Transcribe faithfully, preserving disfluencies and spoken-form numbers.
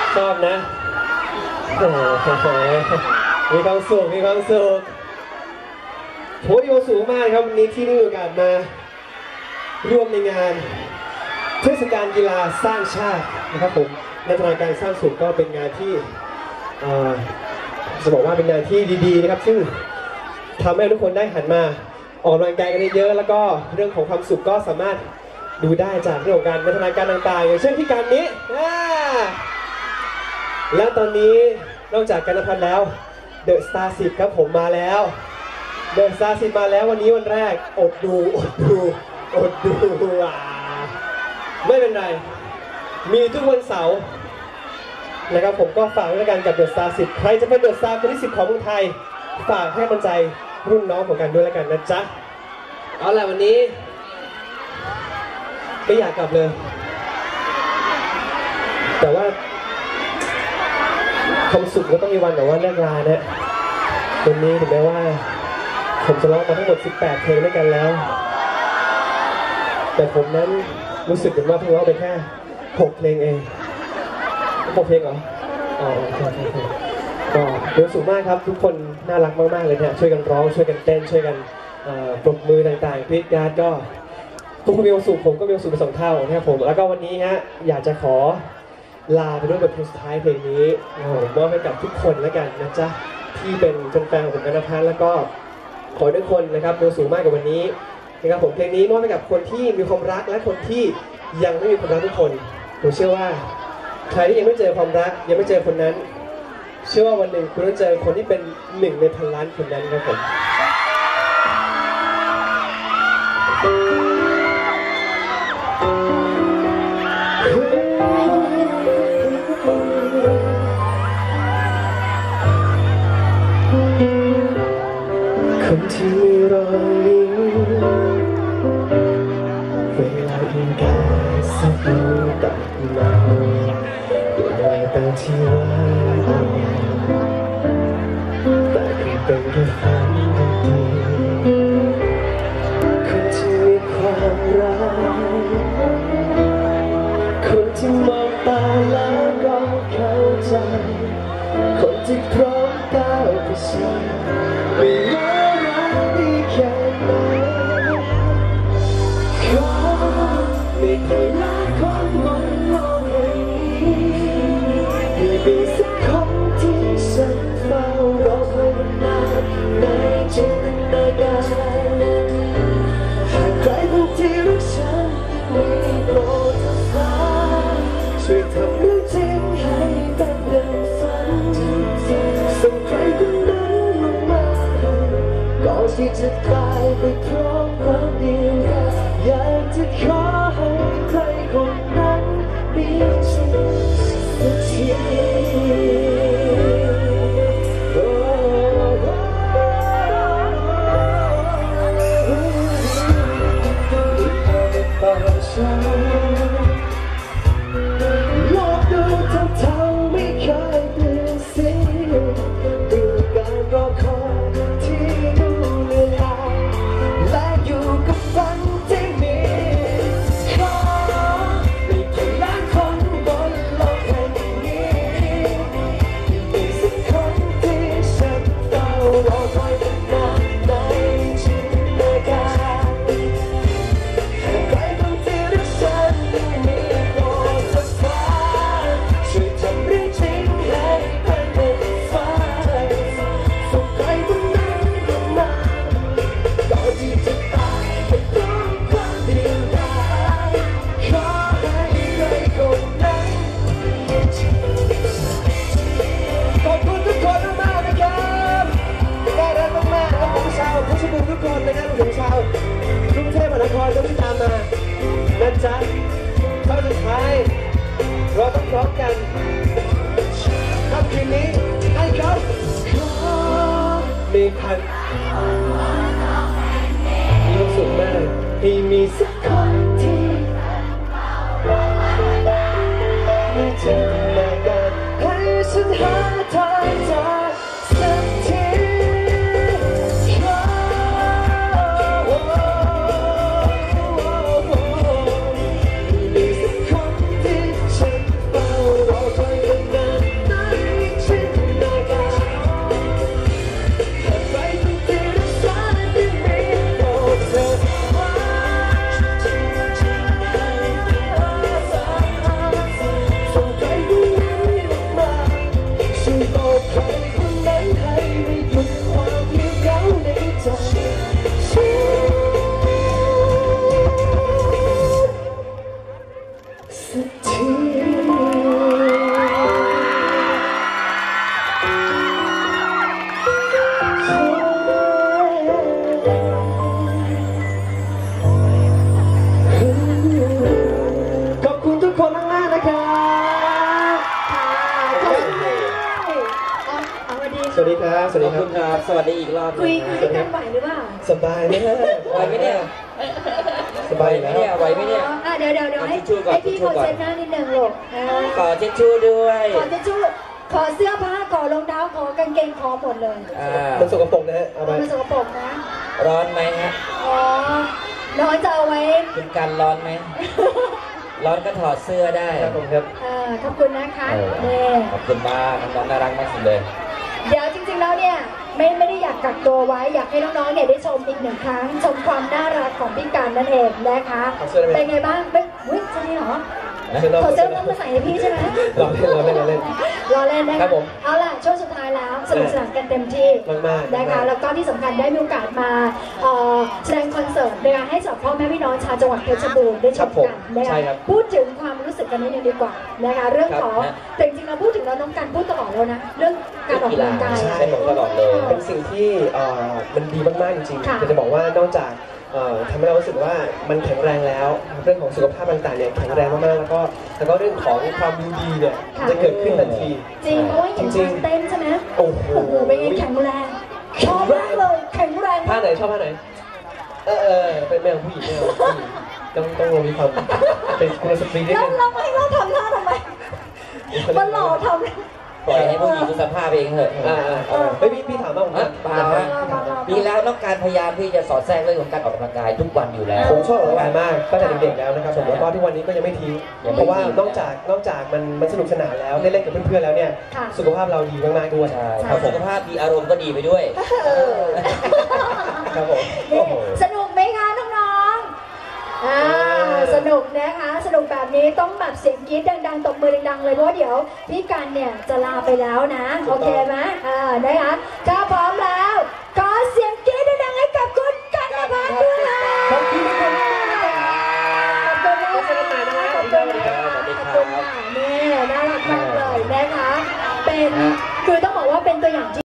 ชอบนะโอ้โหมีความสุขมีความสุขโหมีความสุขมากครับวันนี้ที่ได้มีโอกาสมาร่วมในงานเทศกาลกีฬาสร้างชาตินะครับผมนันทนาการสร้างสุขก็เป็นงานที่จะบอกว่าเป็นงานที่ดีๆนะครับซึ่งทำให้ทุกคนได้หันมาออกกำลังกายกันเยอะแล้วก็เรื่องของความสุขก็สามารถดูได้จากเรื่องของการพัฒนาการต่างๆอย่างเช่นที่การนี้และตอนนี้นอกจากกันนภัทรแล้วเดอะสตาร์สิบครับผมมาแล้วเดอะสตาร์สิบมาแล้ววันนี้วันแรกอดดูอดดูอดดูอ่ะไม่เป็นไรมีทุกวันเสาร์นะครับผมก็ฝากด้วยกันกับเดอะสตาร์สิบใครจะเป็นเดอะสตาร์คนที่สิบของเมืองไทยฝากให้กำลังใจรุ่นน้องของกันด้วยแล้วกันนะจ๊ะเอาล่ะวันนี้ไม่อยากกลับเลยแต่ว่าความสุขก็ต้องมีวันแต่ว่าเลิกลาเนี่ยวันนี้ถึงแม้ว่าผมจะร้องมาทั้งหมดสิบแปดเพลงด้วยกันแล้วแต่ผมนั้นรู้สึกเหมือนว่าเพิ่งร้องไปแค่หกเพลงเองหกเพลงเหรออ๋อโอเคโอเคก็รู้สึกมากครับทุกคนน่ารักมากๆเลยเนี่ยช่วยกันร้องช่วยกันเต้นช่วยกันปรบมือต่างๆกรี๊ดกราดก็ทุกคนมีความสุขผมก็มีความสุขเป็นสองเท่านะครับผมแล้วก็วันนี้ฮะอยากจะขอลาไปด้วยบทเพลงสุดท้ายเพลงนี้มอบให้กับทุกคนแล้วกันนะจ๊ะที่เป็นแฟนๆของผมกันนภัทรแล้วก็ขอทุกคนนะครับมีความสุขมากกับวันนี้นะครับผมเพลงนี้มอบให้กับคนที่มีความรักและคนที่ยังไม่มีความรักทุกคนผมเชื่อว่าใครที่ยังไม่เจอความรักยังไม่เจอคนนั้นเชื่อว่าวันหนึ่งคุณต้องเจอคนที่เป็นหนึ่งในพันล้านคนนั้นครับผมคนที่มีรอยยิ้มเวลายิ่งกายสับน้ำตามาอยู่ในตาที่ว่างแต่คงเป็นแค่ฝันดีคนที่มีความรักคนที่มองตาแล้วก็เข้าใจคนที่พร้อมก้าวไปสู่ไม่ว่ารักดีแค่ไหนขอไม่เคยรักคนบนโลกแห่งนี้ไม่มีสักคนที่ฉันเฝ้ารอคอยมานานในจินตนาการหากใครบางทีรักฉันไม่โปรดเถิดฟ้าช่วยทำเรื่องจริงให้เป็นดังฝันส่งใครคนนั้นลงมาก่อนที่จะตายไปพร้อมความเดียวกันอยากจะขอให้ใครคนนั้นมีฉันสักทีโอ้โอ้ต่อฉันโลกดูเท่าๆไม่เคยเปลี่ยนสีดูการรอคอยที่ดูเวลาและอยู่กับฝันที่มีขอไม่เคยล้างคนบนโลกแห่งนี้มีสักคนที่ฉันเฝ้ารอคอยมานานในจินตนาการใครบางทีรักฉันมีโปรดเถิดฟ้าช่วยทำเรื่องจริงให้เป็นเรื่องฝันส่งใครคนนั้นลงมาก่อนที่จะตายไปพร้อมความเดียวดายขอให้ใครคนนั้นขอบคุณทุกคนมากๆนะครับน่ารักมากๆครับผมชาวผู้ชมทุกคนนะครับผมชาวกรุงเทพมหานครที่ตามมานะจ๊ะเข้าสุดท้ายเราต้องพร้อมกันค่ำคืนนี้ให้เขาขอมีพันมีความสุขมากที่มีสักคนที่ไม่เจอในการให้ฉันหาทางเจอสักทีขอมีสักคนที่ฉันเฝ้ารอคอยมานานครับสวัสขดีอบครัคุบณครับสวัสดีอีกรอบคุยคุยด้วยกันไหวหรือเปล่าสบายไหมฮะไหวไหมเนี่ยสบายไหวแล้ไหมเนี่ยว ไหวไหมเนี่ยอ่ะเดี๋ยวเดี๋ยวเดี๋ยวให้ให้พี่เขาเช็ดหน้านิดนึงลูกอ่าขอเช็ดชู่ด้วยขอเช็ดชู่ขอเสื้อผ้าขอรองเท้าขอกางเกงขอหมดเลยอ่ามันสกปรกนะฮะเอาไปมันสกปรกนะร้อนไหมฮะอ๋อน้องจะเอาไว้คุณกันร้อนไหมร้อนก็ถอดเสื้อได้ครับผมครับเอ่อขอบคุณนะคะเออนี่ขอบคุณมากน้องๆน่ารักมากสุดเลยเดี๋ยวจริงๆแล้วเนี่ยไม่ไม่ได้อยากกักตัวไว้อยากให้น้องๆเนี่ยได้ชมอีกหนึ่งครั้งชมความน่ารักของพี่การนั่นเองนะคะขอเสื้อได้ไหมเป็นไงบ้างไม่อุ้ยจะนี่เหรอเชิญน้องขอเสื้อต้องมาใส่ให้พี่ใช่ไหมรอเล่นรอเล่นรอเล่นรอเล่นนะครัคะบผมเอาล่ะช่วงสุดท้ายแล้วสนุกสนานกันเต็มที่มากๆนะคะมากๆแล้วก็ที่สำคัญได้มีโอกาสมาเอ่อแสดงคอนเสิร์ตนะคะให้กับพ่อแม่พี่น้องชาวจังหวัดเพชรบูรณ์ได้ชมกันนะใช่คะครับพูดถึงความรู้สึกกันนิดนึงดีกว่านะคะเรื่องของครับแต่จริงๆเราพูดถึงแล้วน้องกันพูดตลอดแล้วนะเรื่องการออกกำลังกายใช่ผมตลอดเลยเป็นสิ่งที่เอ่อมันดีมากๆจริงค่ะๆแต่จะบอกว่านอกจากเอ่อทำให้เรารู้สึกว่ามันแข็งแรงแล้ว เรื่องของสุขภาพต่างๆเนี่ยแข็งแรงมากๆแล้วก็แล้วก็เรื่องของความดูดีเนี่ยค่ะจะเกิดขึ้นทันทีจริงเพราะว่าเห็นจริชางๆเต้นใช่ไหมโอ้โหโอ้โหเป็นไงแข็งแรงชอบมากเลยแข็งแรงท่าไหนชอบท่าไหนเออเออเป็นแมวผู้หญิงแมวผู้หญิงต้องต้องมีความเป็นคุณสตรีนิดแล้วนึงเราไม่เราทำหน้าทำไมมันหล่อทำปล่อยให้ผู้หญิงดูสภาพเองเถอะอ่าอ่าอ่าเฮ้ยพี่พี่ถามบ้างผมอ่ะถามเปล่าฮะปีแล้วน้องการพยายามที่จะสอดแทรกเรื่องของการออกกำลังกายทุกวันอยู่แล้วผมชอบออกกำลังกายมากตั้งแต่เด็กๆแล้วนะครับผมแล้วก็ทุกวันนี้ก็ยังไม่ทิ้งยังไม่ทิ้งเพราะว่านอกจากนอกจากมันมันสนุกสนานแล้วได้เล่นกับเพื่อนๆแล้วเนี่ยค่ะสุขภาพเราดีมากๆด้วยใช่ใช่ครับสุขภาพดีอารมณ์ก็ดีไปด้วยเออครับผมนี่โอ้โหสนุกไหมคะน้องๆอ่าสนุกนะคะ สนุกแบบนี้ต้องแบบเสียงกรี๊ดดังๆตบมือดังๆเลยเพราะว่าเดี๋ยวพี่กันเนี่ยจะลาไปแล้วนะ โอเคไหมอ่านะคะถ้าพร้อมแล้วขอเสียงกรี๊ดดังๆให้กับคุณกันนภัสด้วยค่ะขอบคุณทุกคนมากนะครับขอบคุณนะคะขอบคุณนะคะขอบคุณค่ะนี่น่ารักมากเลยนะคะ เป็นคือต้องบอกว่าเป็นตัวอย่างที่